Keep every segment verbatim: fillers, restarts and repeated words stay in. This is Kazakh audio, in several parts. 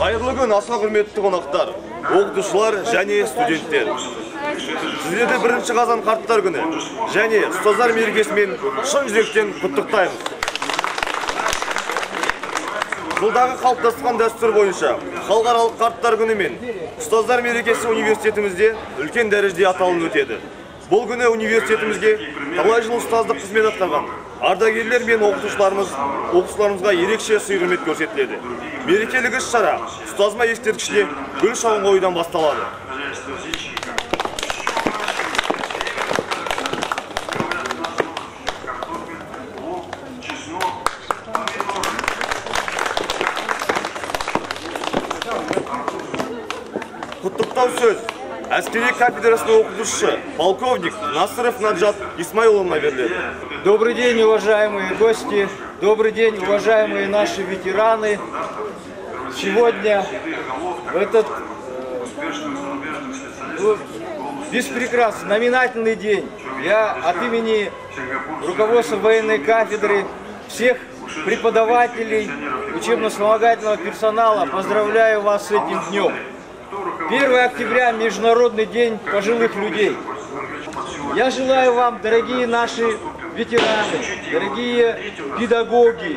Қайырлы күн, аса құрметті қонақтар, оқытушылар және студенттер. Сіздерді бірінші қазан қарттар күні және ұстаздар мерекесімен шын жүректен құттықтаймыз. Жылдағы қалыптасқан дәстүр бойынша халықаралық қарттар күні мен ұстаздар мерекесі университетімізде үлкен дәрежеде аталынып өтеді. Бұл күні университетімізге талай жыл ұстаздық қызмет атқарған ардагерлер мен оқытушыларымыз оқушыларымызға ерекше сый-құрмет көрсетіледі. Мерекелік іс-шара ұстазыма ескерткішіне гүл шоғын қоюдан басталады. Құттықтау сөз әскери кафедрасының оқытушысы полковник Насыров Наджат Исмаиловна беріледі. Добрый день, уважаемые гости, добрый день, уважаемые наши ветераны. Сегодня, в этот э, беспрекрасный, знаменательный день, я от имени руководства военной кафедры, всех преподавателей, учебно-вспомогательного персонала поздравляю вас с этим днем. первое октября – Международный день пожилых людей. Я желаю вам, дорогие наши ветераны, дорогие педагоги,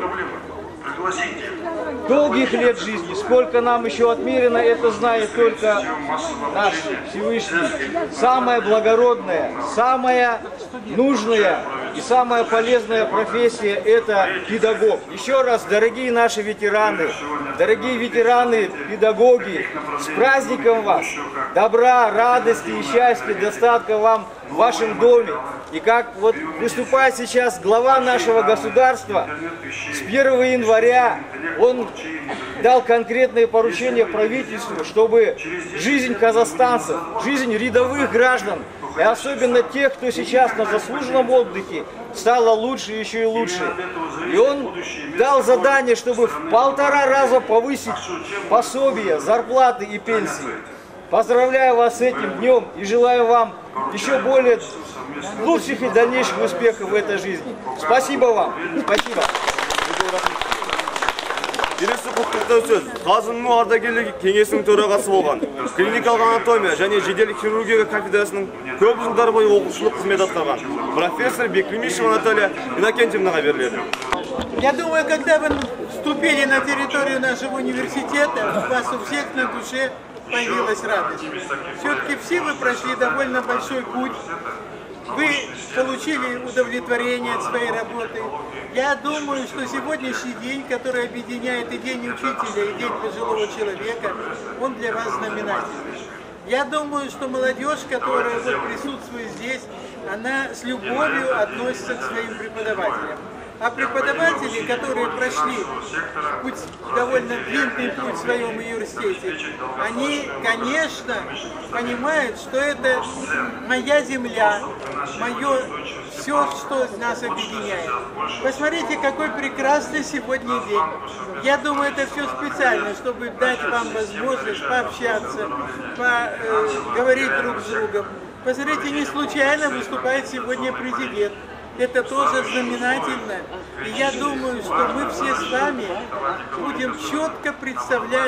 долгих лет жизни. Сколько нам еще отмерено, это знает только наш Всевышний. Самая благородная, самая нужная и самая полезная профессия – это педагог. Еще раз, дорогие наши ветераны, дорогие ветераны, педагоги, с праздником вас! Добра, радости и счастья, достатка вам в вашем доме. И как вот выступает сейчас глава нашего государства, с первого января он дал конкретные поручения правительству, чтобы жизнь казахстанцев, жизнь рядовых граждан, и особенно тех, кто сейчас на заслуженном отдыхе, стало лучше, еще и лучше. И он дал задание, чтобы в полтора раза повысить пособия, зарплаты и пенсии. Поздравляю вас с этим днем и желаю вам еще более лучших и дальнейших успехов в этой жизни. Спасибо вам. Спасибо. Келесі құттықтау сөз Қазымның ардагерлер кеңесінің төрағасы болған клиникалық анатомия және жедел хирургия кафедрасының көп жылдар бойы оқытушылық қызмет атқарған профессор Беклемишева Наталья Иннокентьевнаға беріледі. Я думаю, когда вы вступили на территорию нашего университета, у вас у всех на душе появилась радость. Все-таки все вы прошли довольно большой путь. Вы получили удовлетворение от своей работы. Я думаю, что сегодняшний день, который объединяет и День учителя, и День пожилого человека, он для вас знаменательный. Я думаю, что молодежь, которая вот присутствует здесь, она с любовью относится к своим преподавателям. А преподаватели, которые прошли путь, довольно длинный путь в своем университете, они, конечно, понимают, что это моя земля, мое все, что нас объединяет. Посмотрите, какой прекрасный сегодня день. Я думаю, это все специально, чтобы дать вам возможность пообщаться, поговорить э, друг с другом. Посмотрите, не случайно выступает сегодня президент. Это тоже знаменательно. И я думаю, что мы все с вами будем четко представлять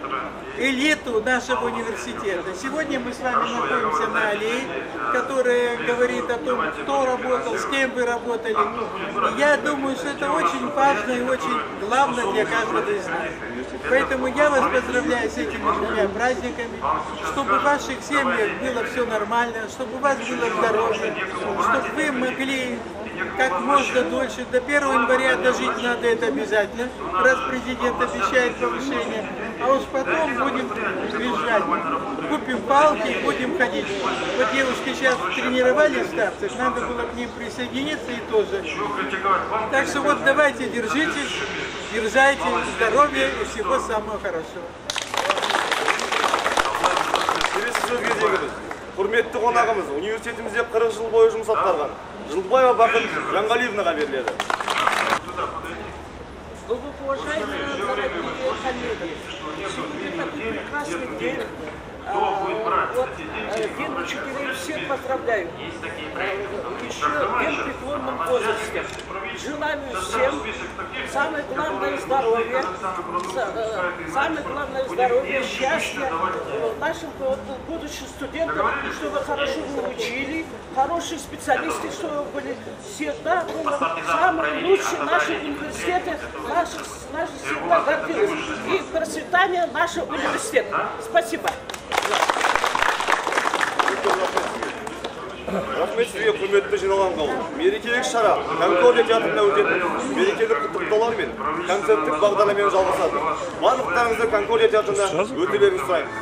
элиту нашего университета. Сегодня мы с вами находимся на аллее, которая говорит о том, кто работал, с кем вы работали. И я думаю, что это очень важно и очень главное для каждого из нас. Поэтому я вас поздравляю с этими двумя праздниками, чтобы в ваших семьях было все нормально, чтобы у вас было здоровье, чтобы вы могли как можно дольше, до первого января дожить надо это обязательно, раз президент обещает повышение, а уж потом будем бежать, купим палки и будем ходить. Вот девушки сейчас тренировались в старцах, надо было к ним присоединиться и тоже. Так что вот давайте, держитесь, дерзайте, здоровья и всего самого хорошего. Құрметті қонағымыз, университетімізде қырық жыл бойы жұмыс атқарған Жылдыбаева Бақыт Жанғалиевнаға беріледі. Уважаемые дорогие коллеги, сегодня такой прекрасный день. Вот, День учителей всех поздравляю. Еще День в преклонном возрасте. Желаю всем самое главное здоровье, самое главное здоровье, счастья нашим будущим студентам, чтобы хорошо вы учили, хорошие специалисты, чтобы были всегда самые лучшие наши университеты, наши, наши всегда гордились. И процветание нашего университета. Спасибо. Рахмет сізге құрметті жиналған қауым. Мерекелік шара Конкордия театрында өтетін мерекелік құттықтаулар мен концерттік бағдарламамен жалғасады. Барлықтарыңызды Конкордия театрында өтулеріңізді сұраймыз.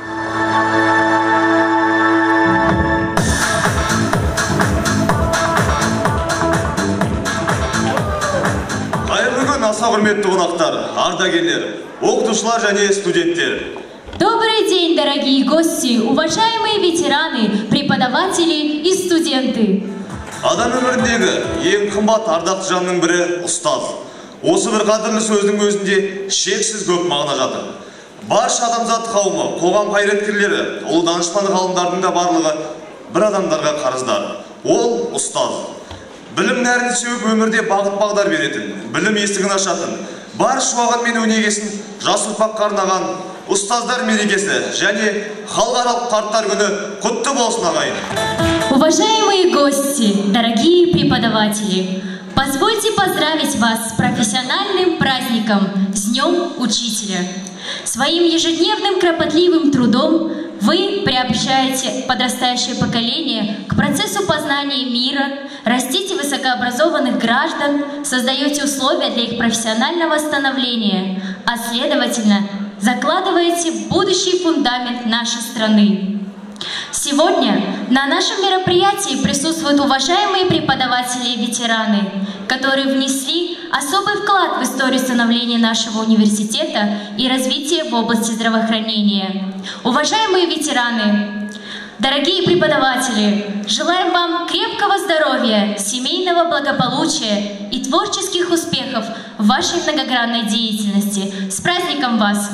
Қайырлы күн, аса құрметті қонақтар, ардагерлер, оқытушылар және студенттер. Добрый день, дорогие гости, уважаемые ветераны, преподаватели и студенты. Адам өміріндегі ең қымбат ардақты жанның бірі ұстаз. Осы бір қадірлі сөздің өзінде шексіз көп мағына жатыр. Барша адамзат қауымы, қоғам қайраткерлері, ұлы данышпан ғалымдардың да барлығы бір адамдарға қарыздар. Ол ұстаз. Білім нәрін сеуіп өмірде бағыт-бағдар беретін, білім есігін ашатын, бар шуағын мен өнегесін жас ұрпаққа арнаған ұстаздар мерекесі және халықаралық қарттар күні құтты болсын ағайын. Уважаемые гости, дорогие преподаватели, позвольте поздравить вас с профессиональным праздником, с Днем Учителя. Своим ежедневным кропотливым трудом вы приобщаете подрастающее поколение к процессу познания мира, растите высокообразованных граждан, создаете условия для их профессионального становления, а следовательно, закладываете будущий фундамент нашей страны. Сегодня на нашем мероприятии присутствуют уважаемые преподаватели и ветераны, которые внесли особый вклад в историю становления нашего университета и развития в области здравоохранения. Уважаемые ветераны, дорогие преподаватели, желаем вам крепкого здоровья, семейного благополучия и творческих успехов в вашей многогранной деятельности. С праздником вас!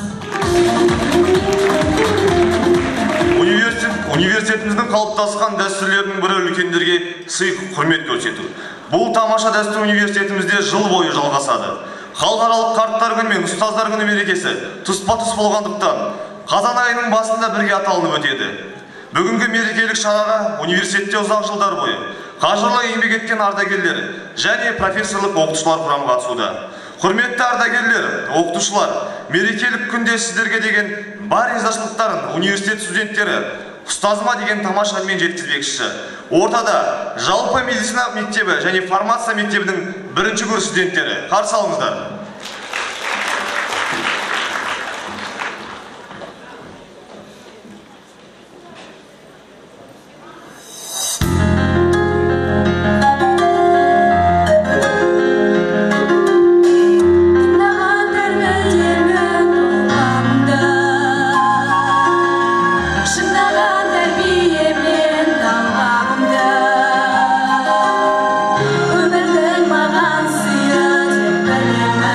Университет, университетіміздің қалыптасқан дәстүрлерінің бірі үлкендерге сый құрмет көрсету. Бұл тамаша дәстүр университетімізде жыл бойы жалғасады. Халықаралық қарттар күні мен ұстаздар күні мерекесі тұспа-тұс болғандықтан қазан айының басында бірге аталынып өтеді. Бүгінгі мерекелік шараға университетте ұзақ жылдар бойы қажырлы еңбек еткен ардагерлер және профессорлық оқытушылар құрамы қатысуда. Құрметті ардагерлер, оқытушылар, мерекелік күнде сіздерге деген бар ризашылықтарын университет студенттері ұстазыма деген тамаша әнмен жеткізбекші. Ортада жалпы медицина мектебі және фармация мектебінің бірінші курс студенттері. Қарсы алыңыздар. Өмірдің маған сыйы деп білемін.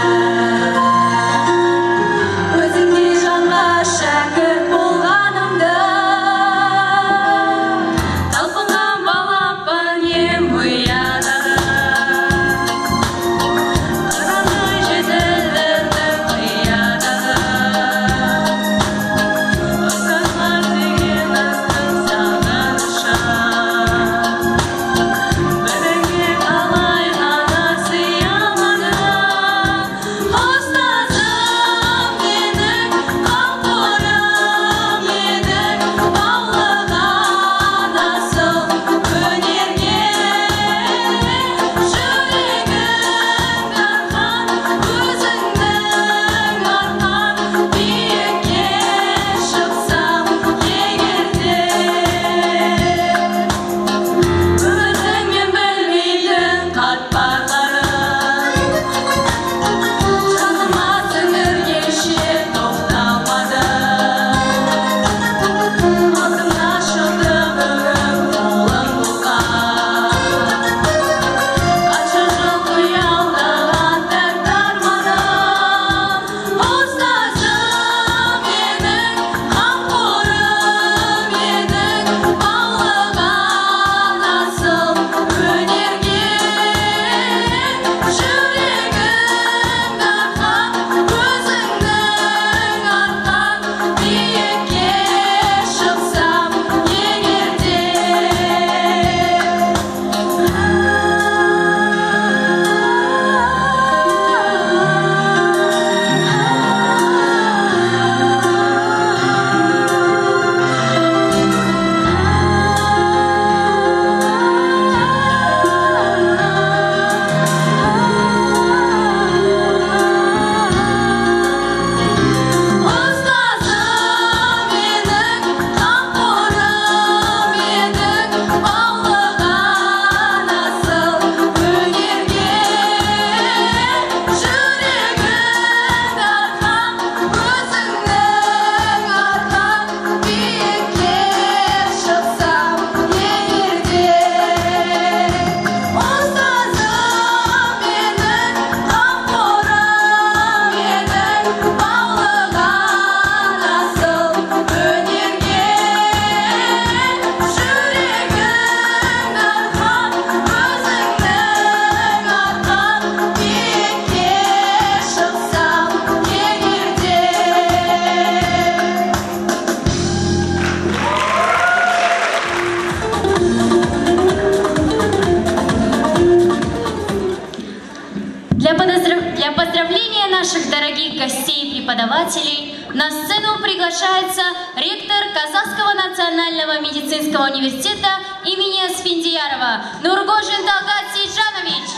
поздравления наших дорогих гостей и преподавателей, на сцену приглашается ректор Казахского национального медицинского университета имени Асфендиярова Нургожин Талгат Сейджанович.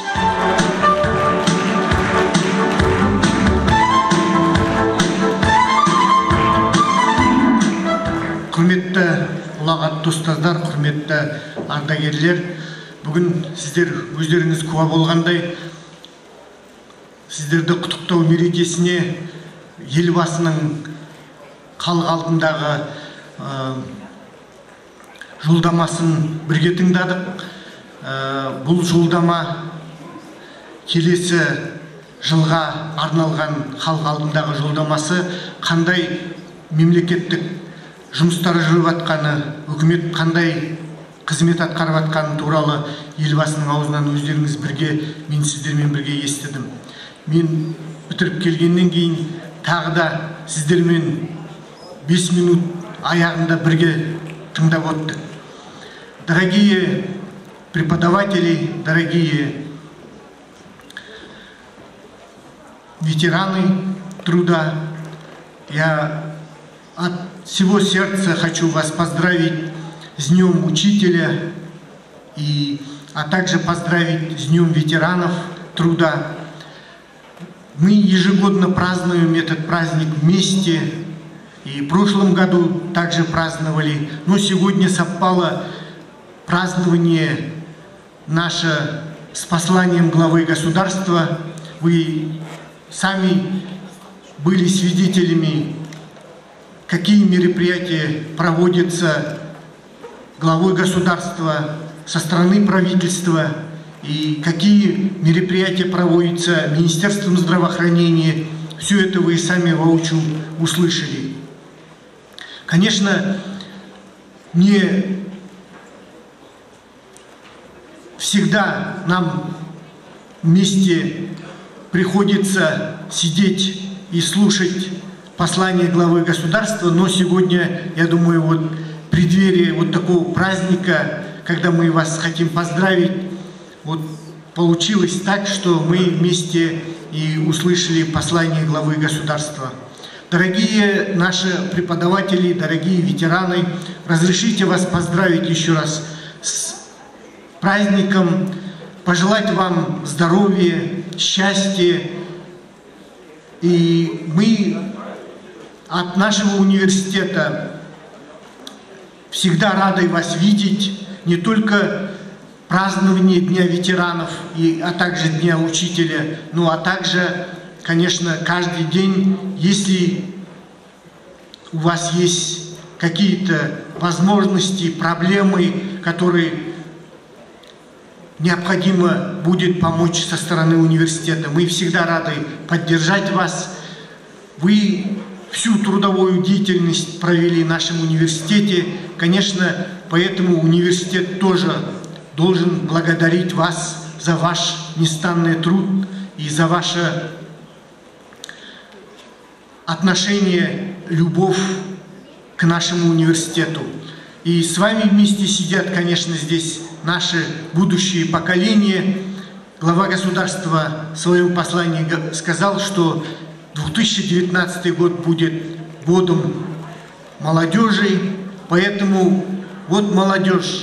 Құрметті ұлағатты ұстаздар, құрметті ардагерлер, бүгін сіздер өздеріңіз куә болғандай, сіздерді құттықтау мерекесіне елбасының халық алдындағы жолдамасын бірге тыңдадық. Бұл жолдама келесі жылға арналған халық алдындағы жолдамасы қандай мемлекеттік жұмыстары жүріп жатқаны, үкімет қандай қызмет атқарып жатқаны туралы елбасының аузынан өздеріңіз бірге, мен сіздермен бірге естідім. Мен бітіріп келгеннен кейін тағы да сіздермен бес минут аяғында бірге тыңдап өттік. Дорогие преподаватели, дорогие ветераны труда, я от всего сердца хочу вас поздравить с Днем Учителя, и, а также поздравить с Днем ветеранов труда. Мы ежегодно празднуем этот праздник вместе, и в прошлом году также праздновали, но сегодня совпало празднование наше с посланием главы государства. Вы сами были свидетелями, какие мероприятия проводятся главой государства со стороны правительства и какие мероприятия проводятся Министерством здравоохранения. Все это вы сами воочию услышали. Конечно, не всегда нам вместе приходится сидеть и слушать послание главы государства, но сегодня, я думаю, вот в преддверии вот такого праздника, когда мы вас хотим поздравить, вот получилось так, что мы вместе и услышали послание главы государства. Дорогие наши преподаватели, дорогие ветераны, разрешите вас поздравить еще раз с праздником, пожелать вам здоровья, счастья, и мы от нашего университета всегда рады вас видеть, не только празднование Дня ветеранов, и, а также Дня Учителя, ну а также, конечно, каждый день, если у вас есть какие-то возможности, проблемы, которые необходимо будет помочь со стороны университета, мы всегда рады поддержать вас. Вы всю трудовую деятельность провели в нашем университете. Конечно, поэтому университет тоже должен благодарить вас за ваш неустанный труд и за ваше отношение, любовь к нашему университету. И с вами вместе сидят, конечно, здесь наши будущие поколения. Глава государства в своем послании сказал, что две тысячи девятнадцатый год будет годом молодежи, поэтому вот молодежь,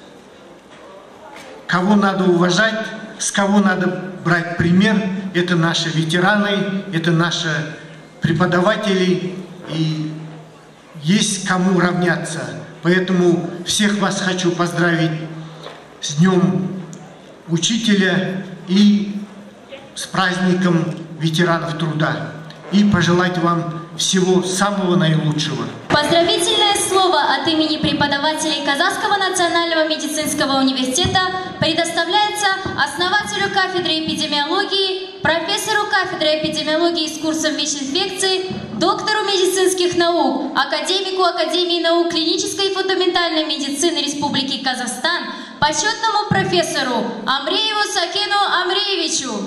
кого надо уважать, с кого надо брать пример, это наши ветераны, это наши преподаватели, и есть кому равняться. Поэтому всех вас хочу поздравить с Днем Учителя и с праздником ветеранов труда. И пожелать вам всего самого наилучшего. Поздравительное слово от имени преподавателей Казахского национального медицинского университета предоставляется основателю кафедры эпидемиологии, профессору кафедры эпидемиологии с курсом ВИЧ-инфекции, доктору медицинских наук, академику Академии наук клинической и фундаментальной медицины Республики Казахстан, почетному профессору Амрееву Сакену Амреевичу.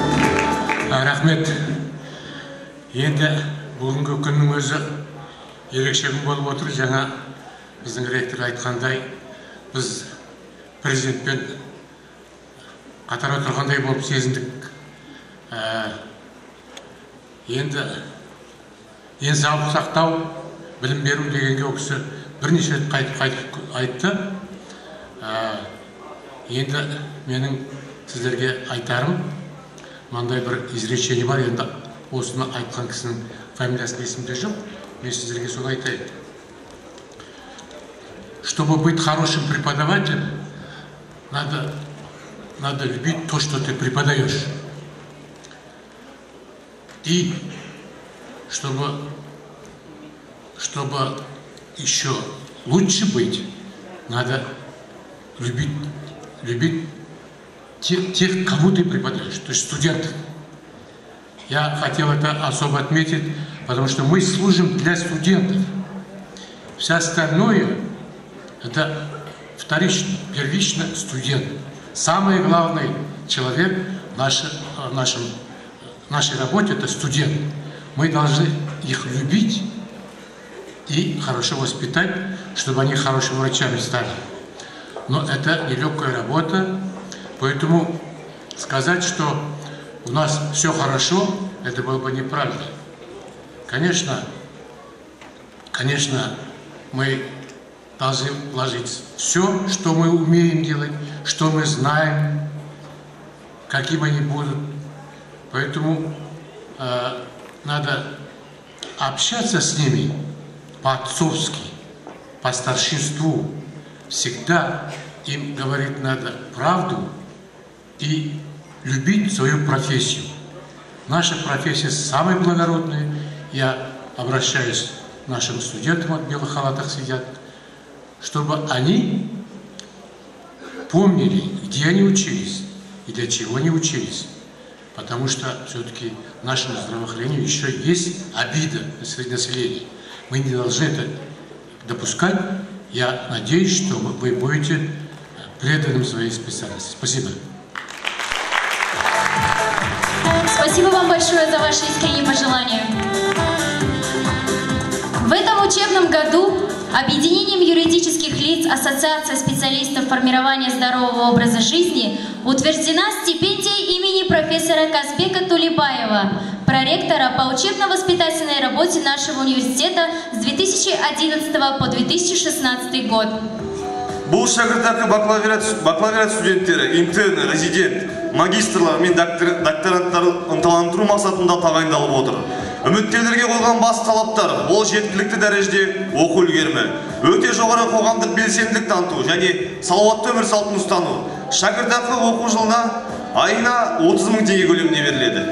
Рахмет. Енді бүгінгі күннің өзі ерекше күн болып отыр. Жаңа біздің ректор айтқандай, біз президентпен қатар отырғандай болып сезіндік. Енді денсаулық сақтау, білім беру дегенге ол кісі бірнеше рет қайтып айтты. Енді менің сіздерге айтарым, мынандай бір изречение бар, енді осыны айтқан кісінің фамилиясын есімде жоқ, мен сіздерге соны айтайын. Чтобы быть хорошим преподавателем, надо, надо любить то, что ты преподаешь. И чтобы, чтобы еще лучше быть, надо любить, любить тех, тех, кому ты преподаешь, то есть студентов. Я хотел это особо отметить, потому что мы служим для студентов. Все остальное – это вторично, первично студент. Самый главный человек в нашей, в нашем, в нашей работе – это студент. Мы должны их любить и хорошо воспитать, чтобы они хорошими врачами стали. Но это нелегкая работа, поэтому сказать, что у нас все хорошо, это было бы неправильно. Конечно, конечно, мы должны вложить все, что мы умеем делать, что мы знаем, каким они будут. Поэтому э, надо общаться с ними по-отцовски, по старшинству. Всегда им говорить надо правду и любить свою профессию. Наша профессия самая благородная. Я обращаюсь к нашим студентам, в белых халатах сидят, чтобы они помнили, где они учились и для чего они учились. Потому что все-таки нашему здравоохранению еще есть обида среди населения. Мы не должны это допускать. Я надеюсь, что вы будете преданным своей специальности. Спасибо. Спасибо вам большое за ваши искренние пожелания. В этом учебном году Объединением юридических лиц Ассоциация специалистов формирования здорового образа жизни утверждена стипендия имени профессора Казбека Тулебаева, проректора по учебно-воспитательной работе нашего университета с две тысячи одиннадцатого по две тысячи шестнадцатый год. Бұл шәкіртақы бакалавриат студенттері, интерны, резидент, магистрлар мен докторанттарды ынталандыру мақсатында тағайындалып отыр. Үміткерлерге қойған бас талаптар ол жеткілікті дәрежеде оқу үлгерімі, өте жоғары қоғамдық белсенділік таныту және салауатты өмір салтын ұстану. Шәкіртақы оқу жылына айына отыз мың теңге көлемінде беріледі.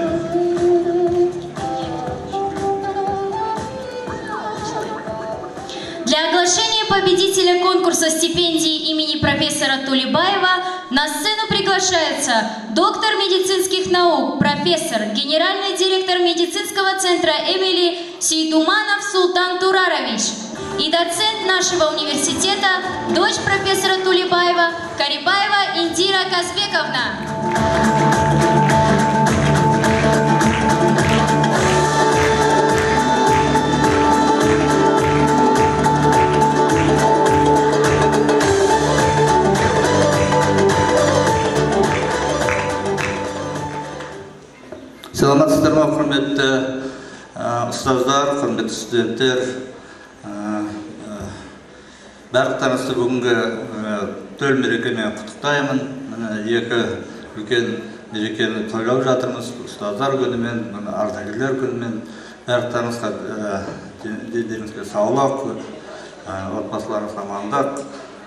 Для оглашения победителя конкурса стипендии имени профессора Тулебаева на сцену приглашается доктор медицинских наук, профессор, генеральный директор медицинского центра Эмили Сейдуманов Султан Турарович и доцент нашего университета, дочь профессора Тулебаева, Карибаева Индира Казбековна. Саламатсыздар ма, құрметті ұстаздар, құрметті студенттер. Барлықтарыңызды бүгінгі төл мерекемен құттықтаймын. Екі үлкен мерекені тойлап жатырмыз. Ұстаздар күнімен, ардагерлер күнімен. Барлықтарыңызға деніңізге саулық, отбасыларыңызға амандық,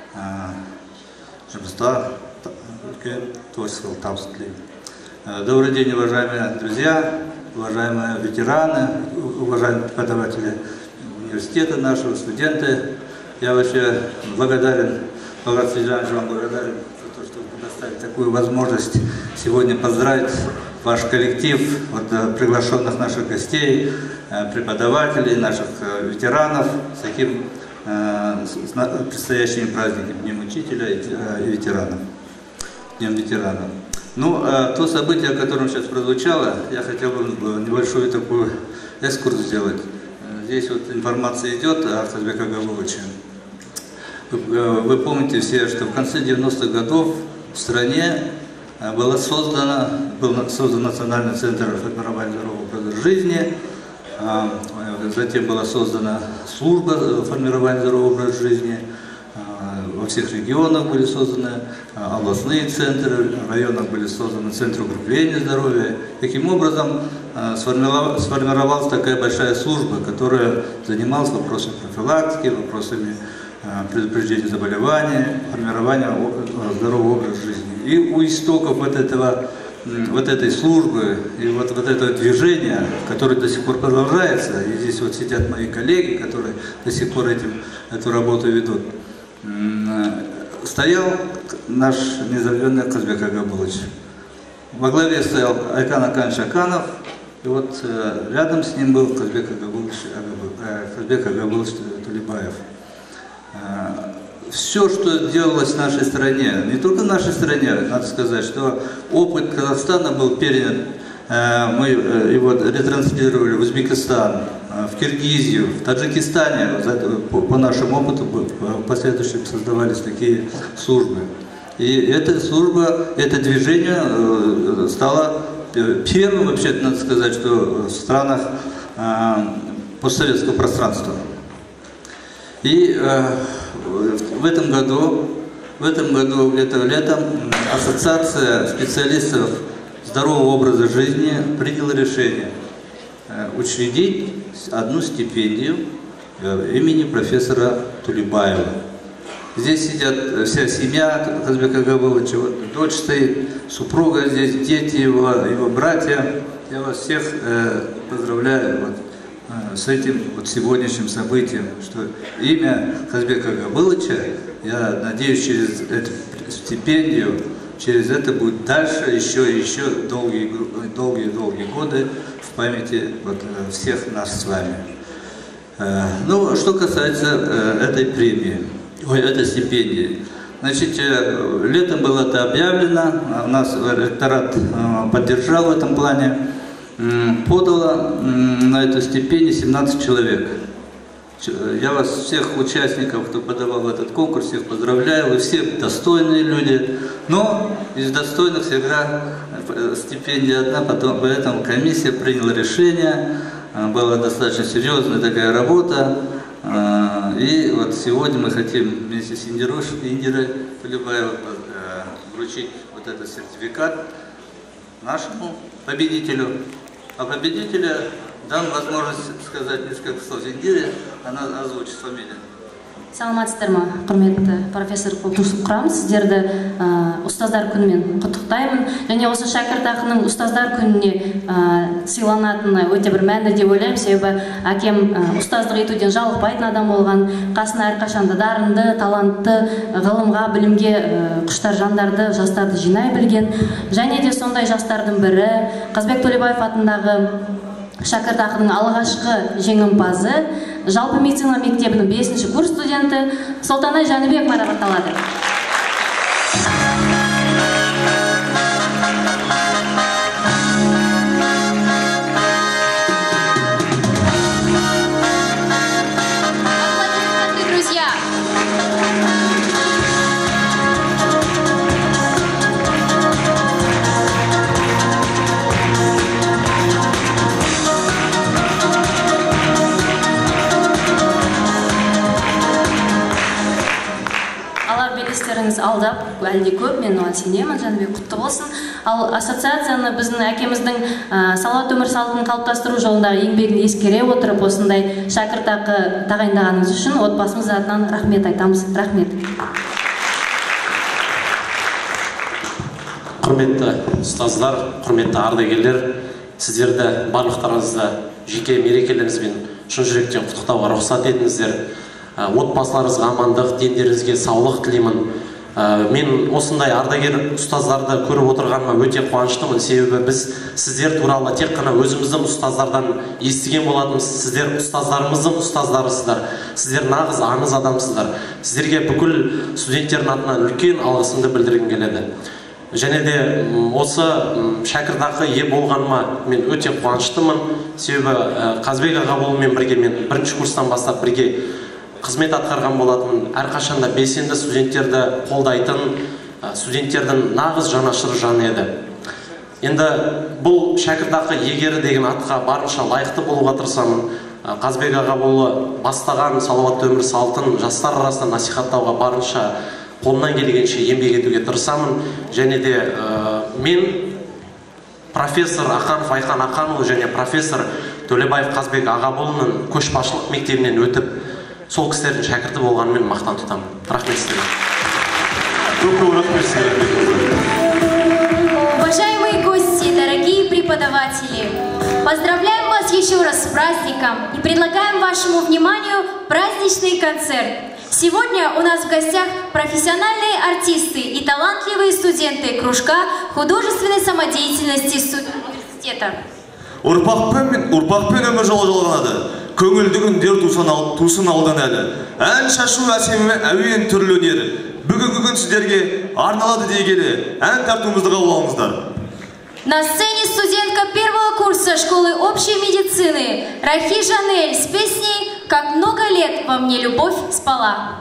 жұмыста үлкен творческих табыс тілеймін. Добрый день, уважаемые друзья, уважаемые ветераны, уважаемые преподаватели университета нашего, студенты. Я вообще благодарен, Баграт Сиджанович, вам благодарен за то, что вы предоставили такую возможность сегодня поздравить ваш коллектив, вот, приглашенных наших гостей, преподавателей, наших ветеранов с таким с предстоящими праздниками, Днем Учителя и ветеранов, Днем ветеранов. Ну, то событие, о котором сейчас прозвучало, я хотел бы небольшой такой экскурс сделать. здесь вот информация идет о Казбеке Габуловиче. Вы, вы помните все, что в конце девяностых годов в стране было создано, был создан Национальный центр формирования здорового образа жизни, затем была создана служба формирования здорового образа жизни, во всех регионах были созданы областные центры, в районах были созданы центры укрепления здоровья. Таким образом сформировалась такая большая служба, которая занималась вопросами профилактики, вопросами предупреждения заболеваний, формирования здорового образа жизни. И у истоков вот, этого, вот этой службы и вот, вот этого движения, которое до сих пор продолжается, и здесь вот сидят мои коллеги, которые до сих пор этим, эту работу ведут, стоял наш незабвенный Казбек Агабулович. Во главе стоял Айкан Аканович Аканов, и вот рядом с ним был Казбек Агабулович, Казбек Агабулович Тулебаев. Все, что делалось в нашей стране, не только в нашей стране, надо сказать, что опыт Казахстана был перенят, мы его ретранслировали в Узбекистан, в Киргизию, в Таджикистане, по нашему опыту в последующем создавались такие службы. И эта служба, это движение стало первым, вообще, надо сказать, что в странах постсоветского пространства. И в этом году, в этом году, где-то летом, Ассоциация специалистов здорового образа жизни приняла решение учредить одну стипендию имени профессора Тулебаева. Здесь сидят вся семья Казбека Габуловича, вот дочь стоит, супруга здесь, дети его, его братья. Я вас всех э, поздравляю вот, э, с этим вот сегодняшним событием, что имя Казбека Габуловича, я надеюсь, через эту стипендию, через это будет дальше еще и еще долгие-долгие годы в памяти вот, всех нас с вами. Э, ну, что касается э, этой премии. Ой, это стипендии. Значит, летом было это объявлено, нас ректорат поддержал в этом плане, подало на эту стипендию семнадцать человек. Я вас, всех участников, кто подавал в этот конкурс, всех поздравляю, вы все достойные люди, но из достойных всегда стипендия одна, потом поэтому комиссия приняла решение, была достаточно серьезная такая работа. И вот сегодня мы хотим вместе с Индирой Тулебаевой вручить вот этот сертификат нашему победителю. А победителя дам возможность сказать несколько слов Индире, она озвучит фамилию. Саламатсыздар ма, құрметті профессор Құлтусып сіздерді ұстаздар күнімен құттықтаймын. Және осы шәкіртақының ұстаздар күніне сыйланатыны өте бір мәнді деп ойлаймын. Себебі әкем ұстаздық етуден жалықпайтын адам болған, қасына әрқашанда дарынды, талантты, ғылымға, білімге құштар жандарды, жастарды жинай білген. Және де сондай жастардың бірі Казбек Тулебаев атындағы шәкіртақының алғашқы жеңімпазы, жалпы медицина мектебінің бесінші курс студенті Солтанай Жаныбек марапатталады. Аплодисменты, друзья! Белестеріңіз алдап, әлде көп, мен оған сенемін, Жаныбек құтты болсын. Ал ассоциацияны біздің әкеміздің салауат өмір салтын қалыптастыру жолындағы еңбегін ескере отырып, осындай шәкіртақы тағайындағаныңыз үшін отбасымыз атынан рахмет айтамыз. Рахмет. Құрметті ұстаздар, құрметті ардагерлер, сіздерді барлықтарыңызды жеке мерекелеріңізбен шын жүректен құттықтауға рұқсат етіңіздер. Отбасыларыңызға амандық, дендеріңізге саулық тілеймін. Мен осындай ардагер ұстаздарды көріп отырғаныма өте қуаныштымын. Себебі біз сіздер туралы тек қана өзіміздің ұстаздардан естіген болатынбыз. Сіздер ұстаздарымыздың ұстаздарысыздар. Сіздер нағыз аңыз адамсыздар. Сіздерге бүкіл студенттердің атынан үлкен алғысымды білдіргім келеді. Және де осы шәкіртақы ие болғаныма мен өте қуаныштымын. Себебі Қазбек аға болумен бірге мен бірінші курстан бастап бірге қызмет атқарған болатын. Әрқашанда белсенді студенттерді қолдайтын, студенттердің нағыз жанашыры жан еді. Енді бұл шәкіртақы иегері деген атқа барынша лайықты болуға тырысамын. Қазбек аға болу бастаған салауатты өмір салтын жастар арасында насихаттауға барынша қолымнан келгенше еңбек етуге тырысамын. Және де мен профессор Ақанов Айхан Ақанұлы және профессор Төлебаев Қазбек Ағабұлының көшбасшылық мектебінен өтіп, сол кісілердің шәкірті болғанымен мақтан тұтамын. Рахмет сіздерге. Көп рахмет сіздерге. Уважаемые гости, дорогие преподаватели, поздравляем вас еще раз с праздником и предлагаем вашему вниманию праздничный концерт. Сегодня у нас в гостях профессиональные артисты и талантливые студенты кружка художественной самодеятельности университета. Ұрпақпен ұрпақпен өмір жолы жалғанады. Көңілді күндер тусын алдан әлі. Ән шашу әсемі әуен түрлі өнері. Бүгінгі күн сіздерге арналады дей келе, ән тартуымызды қабыл алыңыздар. На сцене студентка первого курса школы общей медицины Рахи Жанель с песней «Как много лет во мне любовь спала».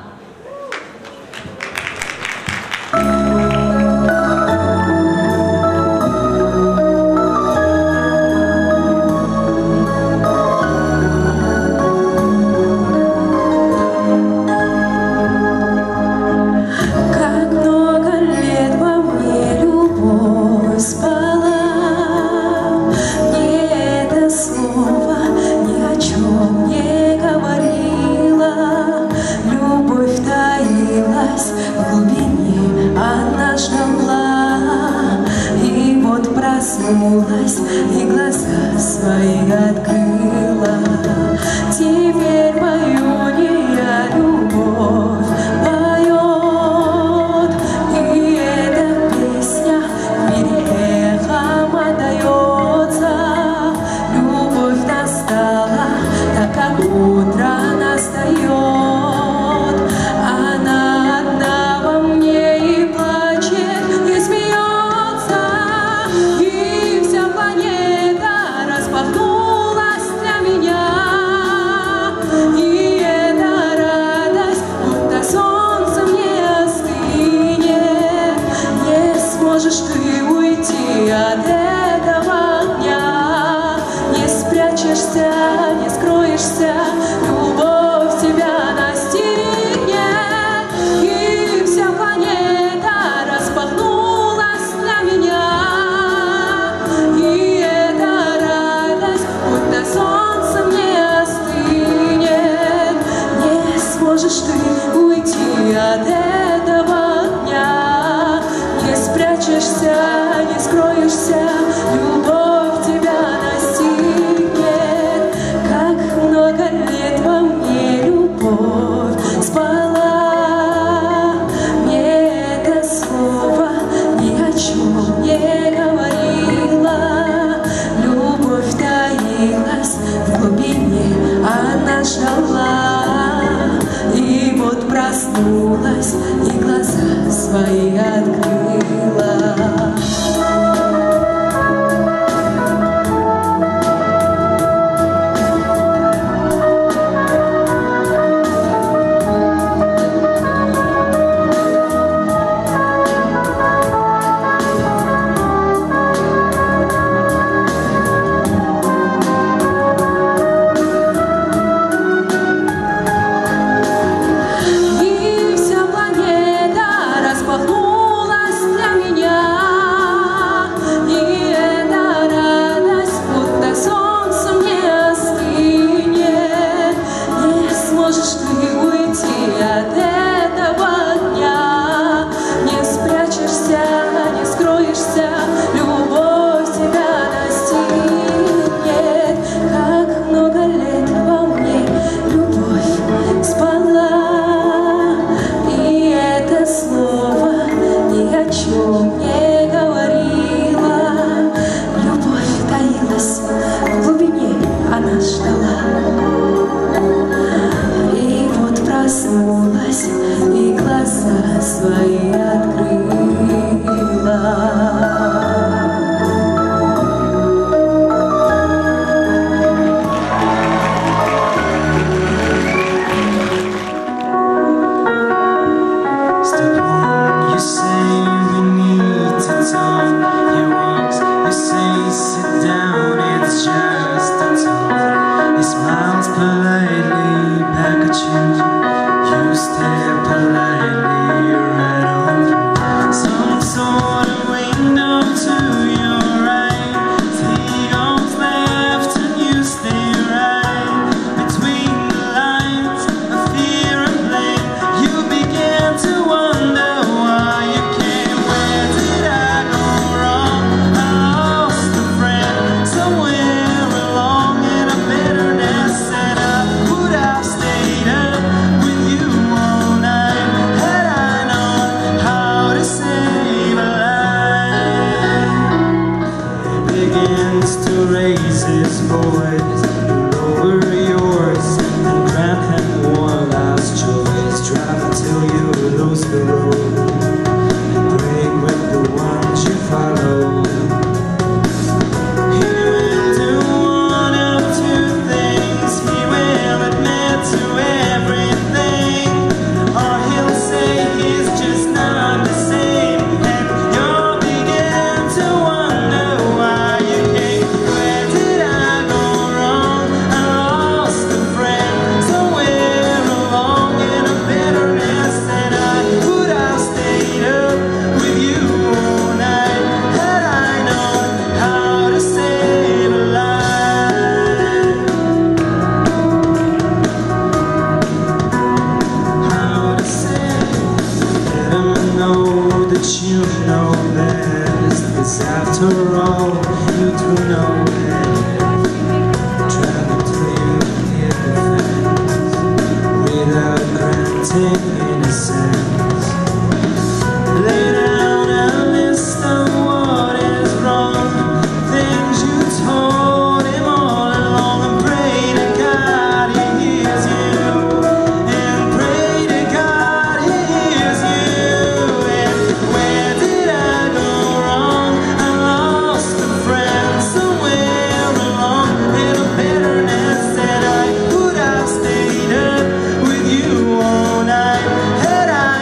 Проснулась и глаза свои открыла. Теперь мою я любовь поет, и эта песня в мире эхом отдается. Любовь настала, так как утро настает. Она одна во мне и плачет, и смеется. Распахнулась для меня, и эта радость, будто солнцем не остынет. Не сможешь ты уйти от этого огня, не спрячешься, не скроешься, любовь тебя настигнет, и вся планета распахнулась для меня. И солнцем не остынет. Не сможешь ты уйти от этого огня, не спрячешься, не скроешься, любовь тебя настигнет. Как много лет во мне любовь спала, мне это слово ни о чем не говорило. Любовь таилась в глубине, она ждала, и вот проснулась, и глаза свои открыла. проснулась и глаза свои открыла. step politely right on some sort of window to your right. Seagulls left and you stay right between the lines of fear and blame. You began to wonder why you came. Where did I go wrong? I lost a friend somewhere along in a bitterness, and I would have stayed up with you all night had I known how to save a life. He begins to raise his voice over yours and grant him one last choice. Drive until you lose the road and break with the ones you follow. He will do one of two things. He will admit to everything, or he'll say he's just not the same, and you'll begin to wonder why you came. Where did I go wrong? I lost a friend somewhere along in a bitterness, and I would have stayed up with you all night had I known how to save a life. How to save. Let him know that you know best, 'cause after all, you do know best. Travel till you get the fence without granting innocence. Lay down a list of what is wrong, things you told him all along, and pray to God he hears you, and pray to God he hears you. And where did I go wrong? I lost a friend somewhere along in a bitterness, and I would have stayed up with you all night had I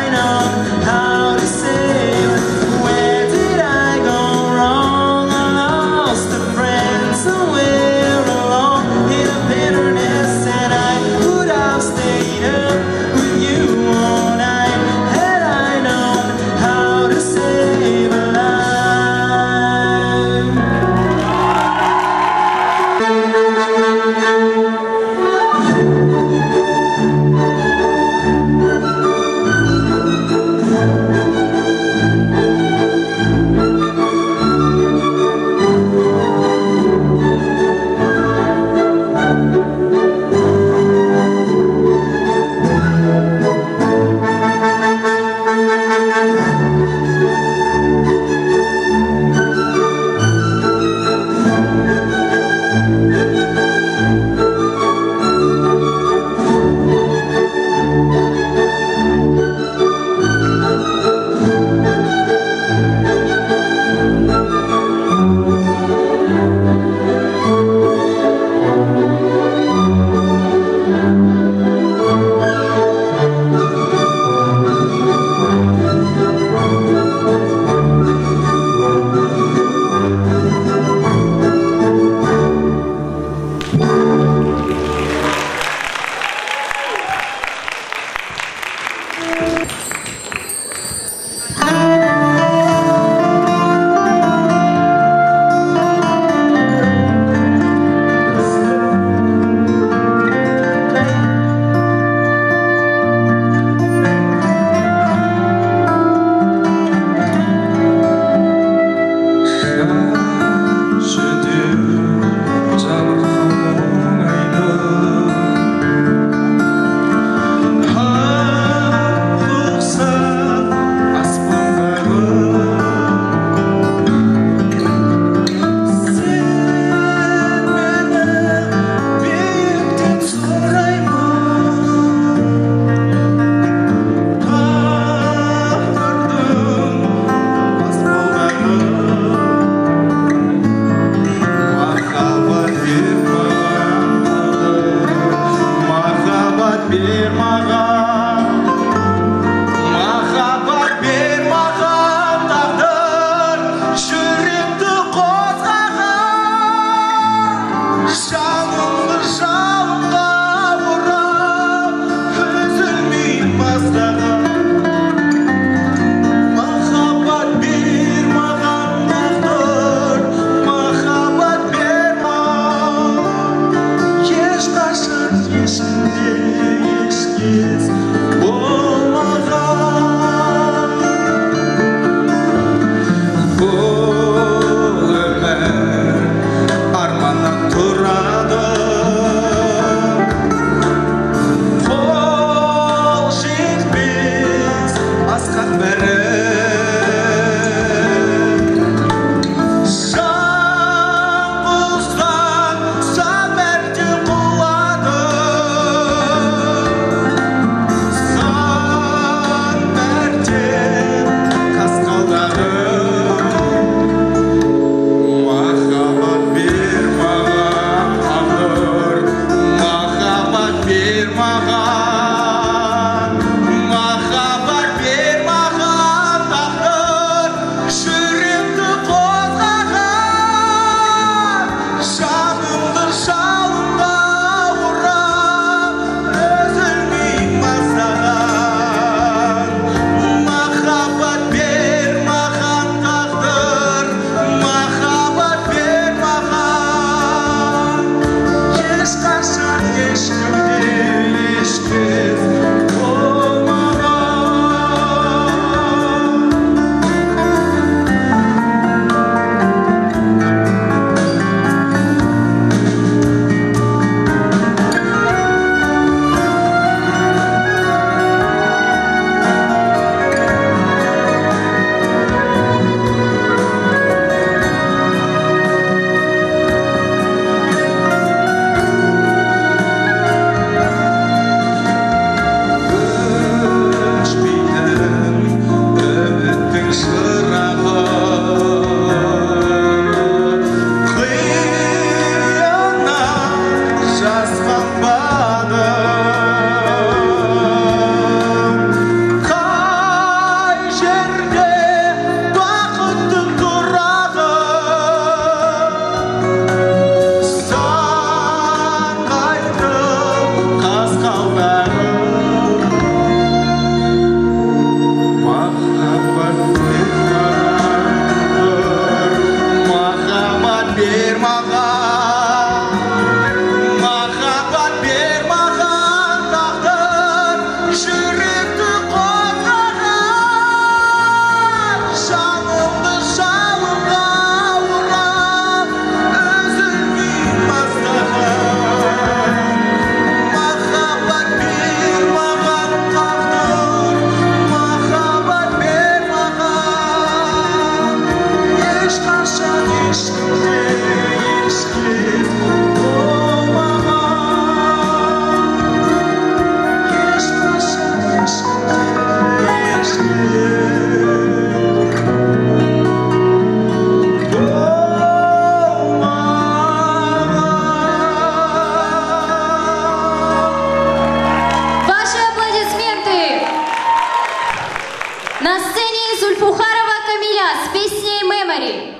Поехали!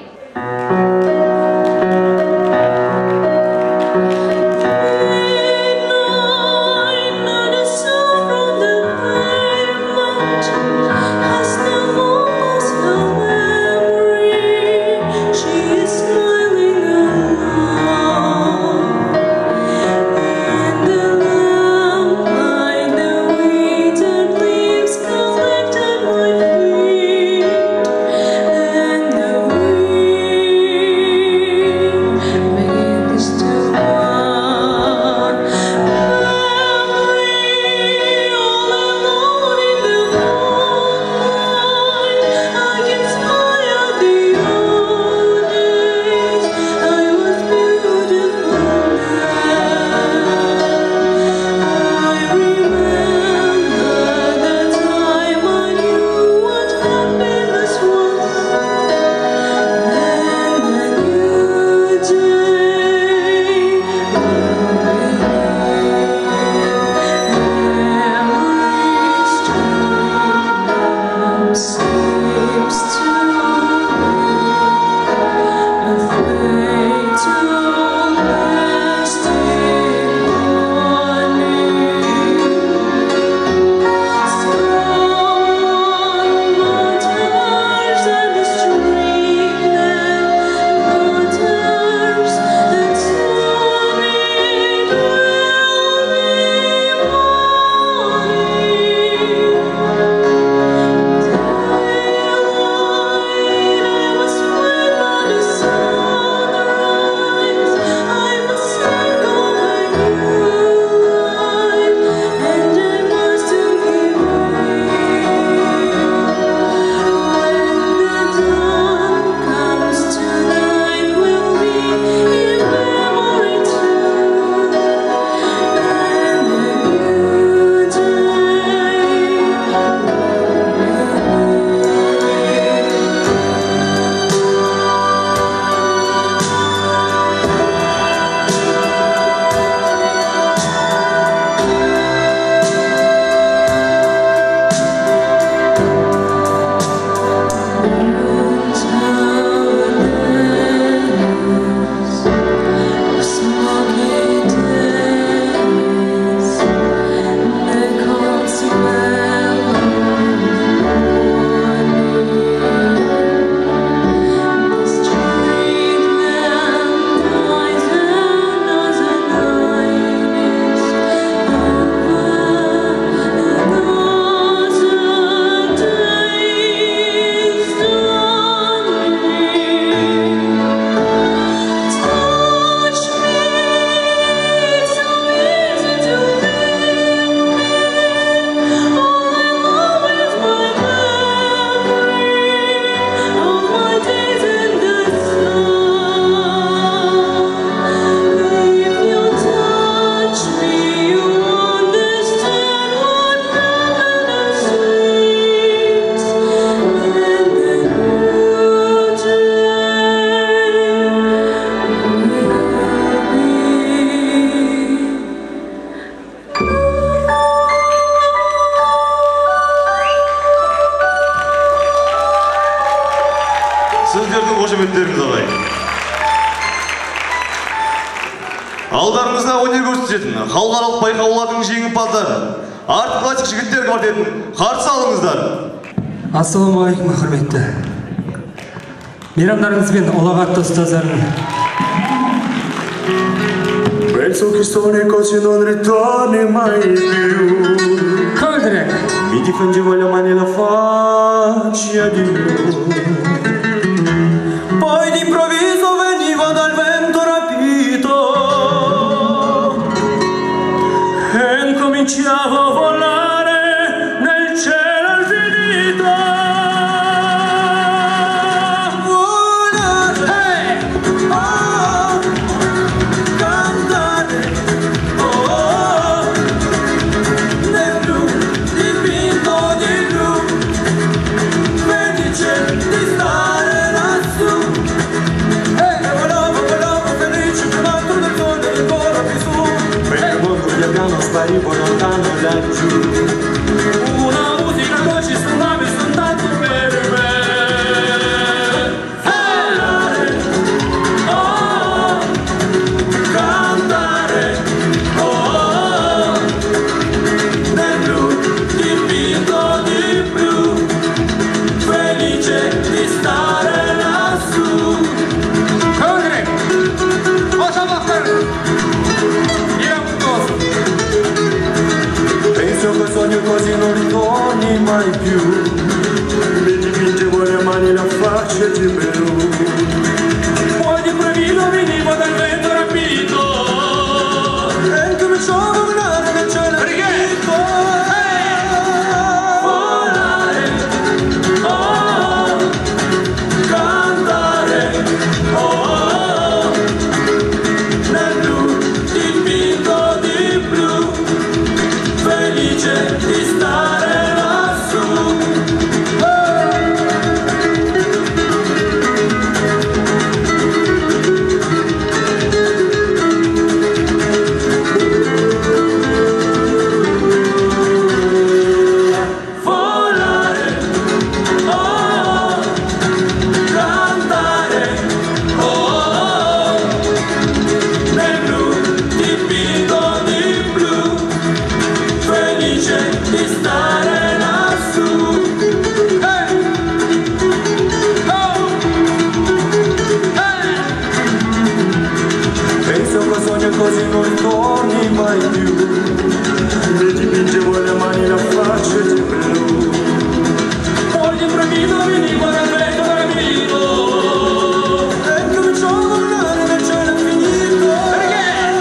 Сіздердің қошеметтеріңіз ағайын. Алдарыңызда өнер көрсететін халықаралық байқаулардың жеңімпаздары, арт классик жігіттер квартетін қарсы алыңыздар. Ассалаумағалейкум, құрметті. Мейрамдарыңызбен ұлағатты ұстаздарым. Penso che storie così non ritorni mai più. Coldrek. Mi difengevo le mani e la faccia di Dio. Poi d'improvviso veniva dal vento rapito e incominciavo a volare nel cielo infinito. Volare, hey! Oh, cantare, oh, nel blu, dipinto di blu, felice di stare. mai più, mi dipinge vuole mani la faccia e ti bevo. Poi di proibito venivo dal vento rapito e cominciò a volare nel cielo infinito. Volare, oh, cantare, oh, nel blu, dipinto di blu, felice di stare lassù. Volare, oh, cantare, oh, nel blu, dipinto di blu, felice di stare lassù. Hey! Oh! Hey! Penso che sogno così non torni mai più, mi dipingevo le mani la faccia e ti vedo. Poi di improvviso venivo dal vento rapito e cominciò a volare nel cielo infinito. Perché?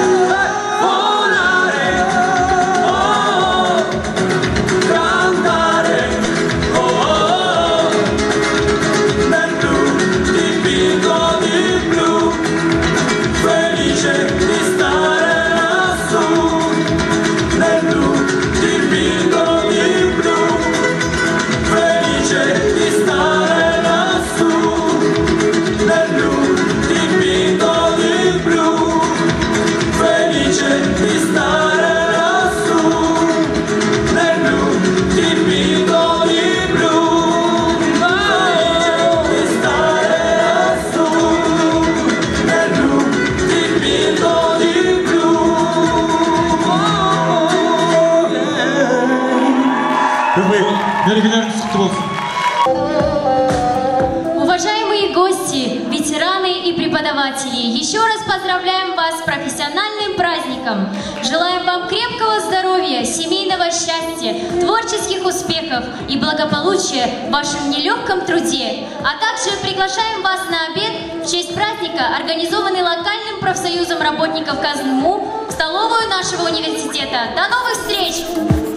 Volare, oh, cantare, oh, nel blu, dipinto di blu, felice di stare lassù. Nel blu, dipinto di blu, felice di stare lassù. Nel blu, dipinto di blu, felice di stare lassù. Nel blu, dipinto di blu, felice di stare lassù. Nel blu, dipinto di blu. Уважаемые гости, ветераны и преподаватели, еще раз поздравляем вас с профессиональным праздником. Желаем вам крепкого здоровья, семейного счастья, творческих успехов и благополучия в вашем нелегком труде. А также приглашаем вас на обед в честь праздника, организованный локальным профсоюзом работников КазМУ в столовую нашего университета. До новых встреч!